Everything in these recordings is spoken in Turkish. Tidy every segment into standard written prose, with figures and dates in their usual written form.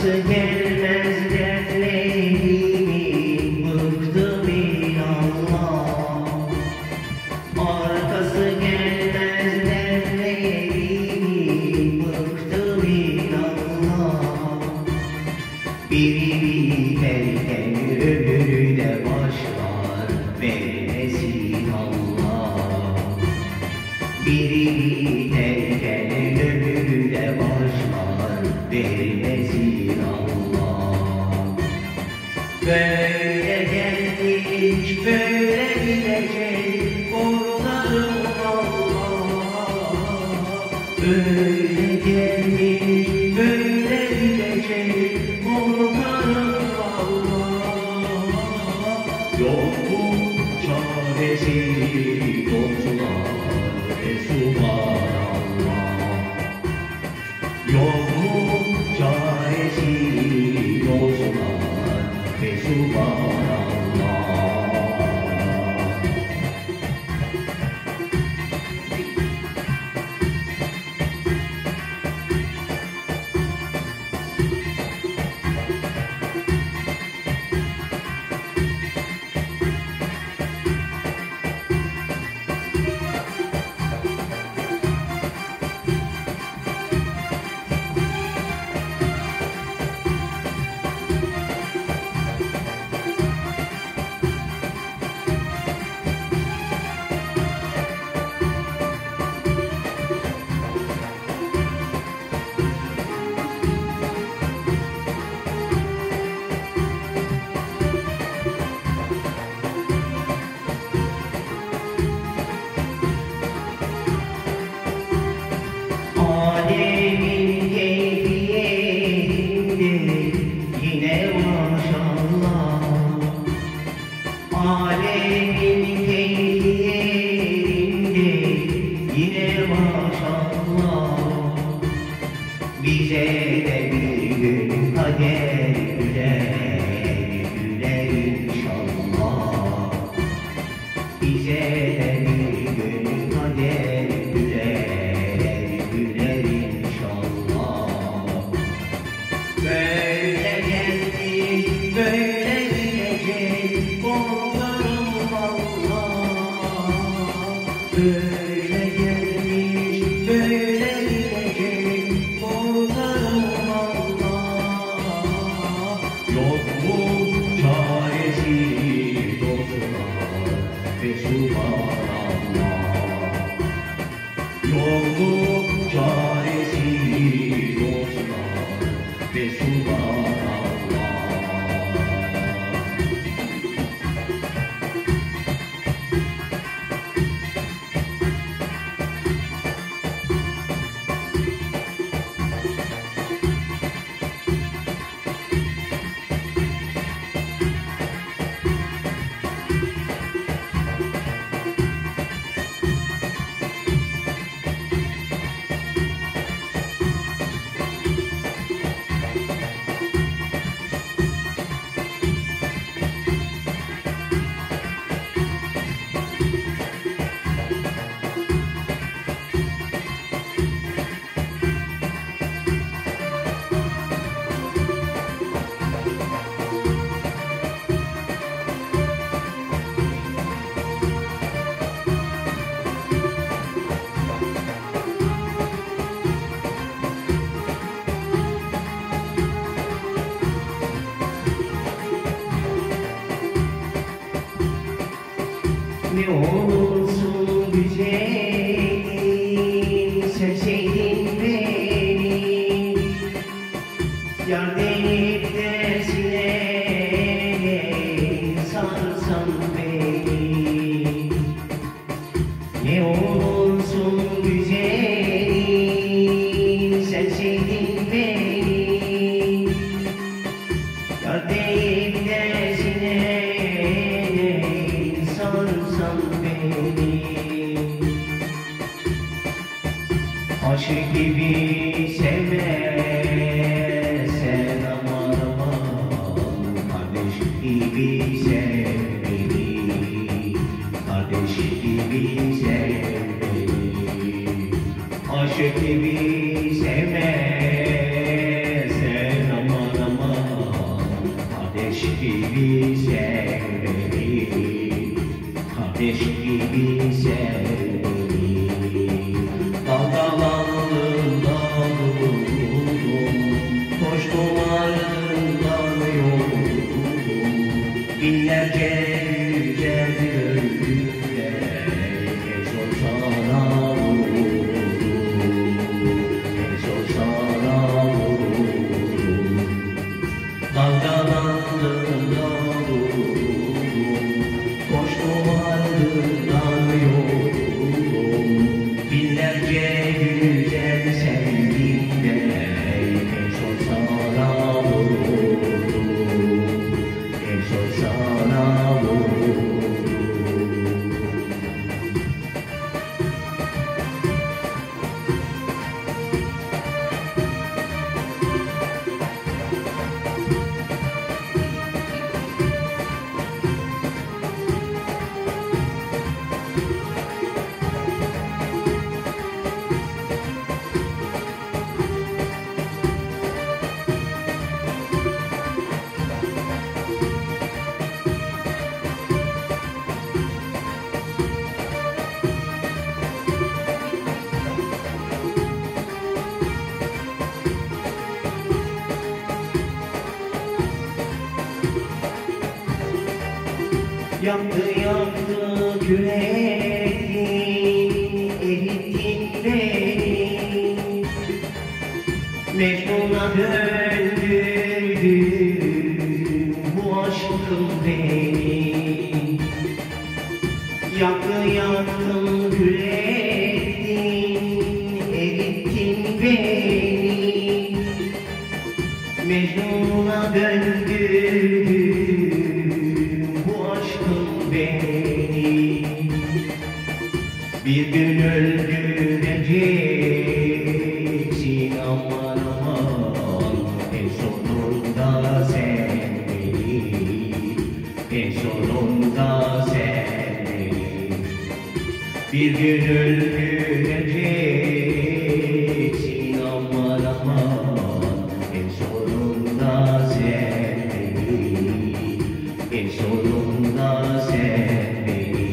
gelmez dertlerimin, bıktım inanmam. Arkası gelmez dertlerimin, bıktım inanmam. Biri biterken öbürü de başlar, vermesin Allah. Biri biterken öbürü de başlar, vermesin Allah. Böyle gelmiş, böyle gidecek, korkarım Allah. Böyle gelmiş, böyle gidecek, korkarım Allah. Yok mu çaresi dostlar, Fesubannallah. Yok mu çaresi dostlar, Fesubannallah. Alemin keyfiyetinde yine maşallah. Alemin keyfiyetinde yine maşallah. Bize de bir gün kader güler, güler inşallah. Bize de bir gün kader güler, güler inşallah. Böyle gelmiş, böyle gidecek, korkarım Allah. Böyle gelmiş, böyle gidecek, korkarım Allah. Yok mu çaresi dostlar, Fesubannallah. Yok mu çaresi dostlar, Fesubannallah. Ne olursun güzelim, sevseydin beni. Yar denip de silerek sarsan beni. Ne olursun güzelim, sevseydin beni. Yar denip de silerek sarsan beni. Aşık gibi sevmezsen aman aman, kardeş gibi sev beni, kardeş gibi sev beni. Aşık gibi sevmezsen aman Kardeş gibi sev beni, kardeş gibi sev beni. Dalgalandığından vuruldum, koştum ardından yoruldum. Binlerce güzel gördüğümde en son sana vuruldum, en son sana vuruldum. Dalgalandığından vuruldum, koştum ardından yoruldum. Binlerce güzel sevdiğimde en son sana vuruldum, en son sana vuruldum. Yaktı yaktı kürektin, erittin beni. Mecnun'a döndürdün bu aşkın beni. Yaktı yaktı kürektin, erittin beni. Mecnun'a döndürdün beni. Bir gün öldüreceksin aman aman, en sonunda sen beni, en sonunda sen beni. Bir gün öldüreceksin aman aman, en sonunda sen beni, en sonunda sen beni.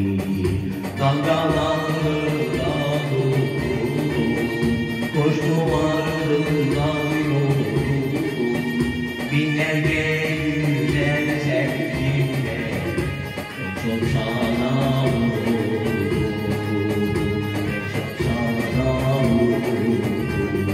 Dalgalandığından vuruldum, koştum ardından yoruldum. Binlerce güzel sevdiğimde en son sana vuruldum, en son sana vuruldum.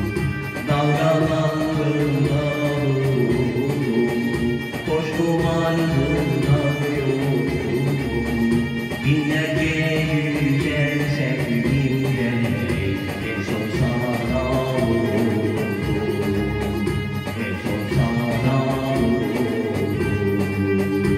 Dalgalandığından vuruldum, koştum ardından yoruldum. Binlerce güzel sevdiğimde en son sana vuruldum, en son sana vuruldum.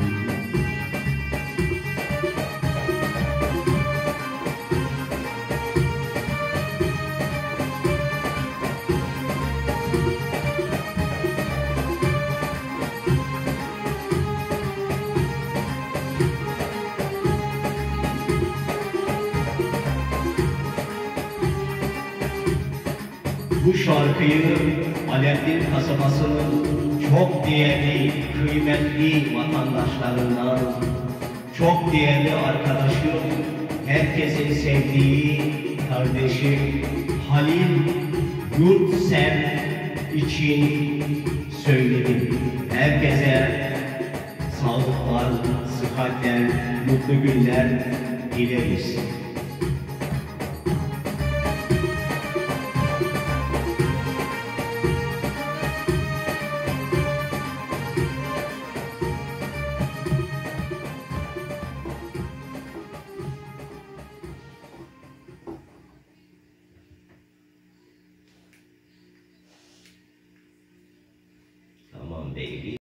Bu şarkıyı Alevli kasabasının çok değerli, kıymetli vatandaşlarından, çok değerli arkadaşım, herkesin sevdiği kardeşim Halil Yurtsev için söyledim. Herkese sağlıklar, sıhhatler, mutlu günler dileriz.